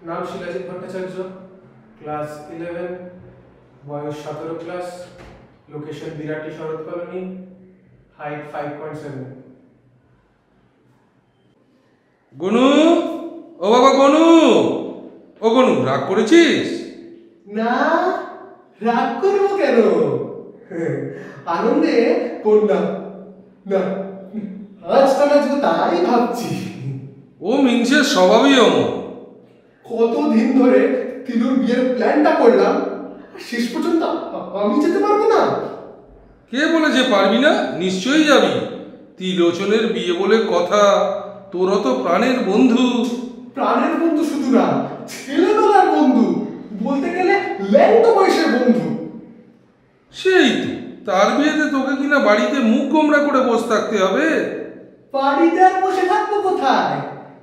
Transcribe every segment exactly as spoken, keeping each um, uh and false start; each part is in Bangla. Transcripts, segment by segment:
নাম শিলাজিৎ ভট্টাচার্য, ক্লাস ইলেভেন, বয়স সতেরো class, location Birati Sarat colony, height five point seven. Gonu, ও বাবা গনু, ও গনু, রাগ করেছিস? না, রাগ করবো কেন? আনন্দে কন্যা না, আজটা নাচবো তাই ভাবছি। ও মিনসের স্বভাবই অমন। কতদিন ধরে তিলুর বিয়ের প্ল্যানটা করলাম, শেষ পর্যন্ত আমি যেতে পারবো না। কে বলেছে পারবি না? নিশ্চয়ই যাবি। ত্রিলোচনের বিয়ে বলে কথা, তোরা তো প্রাণের বন্ধু। প্রাণের বন্ধু শুধু না, ছেলেবেলার বন্ধু, বলতে গেলে ল্যাংটো বয়সের বন্ধু। সেই তো, তার বিয়েতে তোকে কিনা বাড়িতে মুখ গোমরা করে বসে থাকতে হবে। বাড়িতে আর বসে থাকবো কোথায়?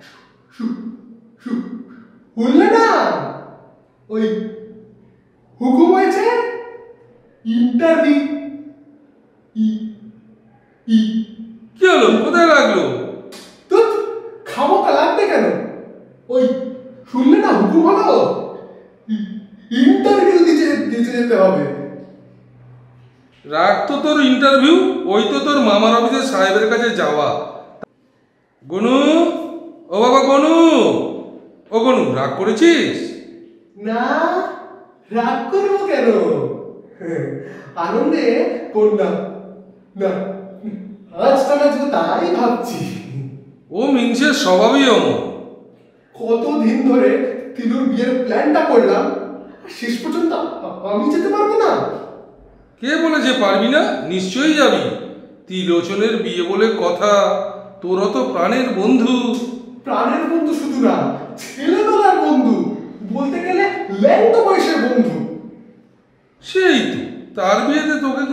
বললে না, ওই হুকুম হয়েছে ইন্টারভিউ। কি হলো? কোথায় লাগলো? তো খামোকা লাগবে কেন? ওই শুনলে না, হুকুম হলো ইন্টারভিউ দিতে দিতে যেতে হবে। রাগ তো তোর ইন্টারভিউ, ওই তো তোর মামার অফিসের সাহেবের কাছে যাওয়া। গনু, ও বাবা গনু, ও গনু, রাগ করেছিস? না, রাগ করবো কেন? আনন্দে কন্যা না, আজটা নাচবো তাই ভাবছি। ও মিনসের স্বভাবই অমন। কতদিন ধরে তিলুর বিয়ের প্ল্যানটা করলাম, শেষ পর্যন্ত আমি যেতে পারবো না। কে বলেছে পারবি না? নিশ্চয়ই যাবি। ত্রিলোচনের বিয়ে বলে কথা, তোরা তো প্রাণের বন্ধু। প্রাণের বন্ধু শুধু না, ছেলেবেলার বন্ধু, বলতে গেলে ল্যাংটো বয়সের বন্ধু। সেই তো, তার বিয়েতে তোকে